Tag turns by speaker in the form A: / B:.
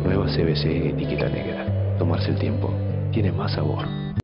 A: Nueva CBC etiqueta negra. Tomarse el tiempo tiene más sabor.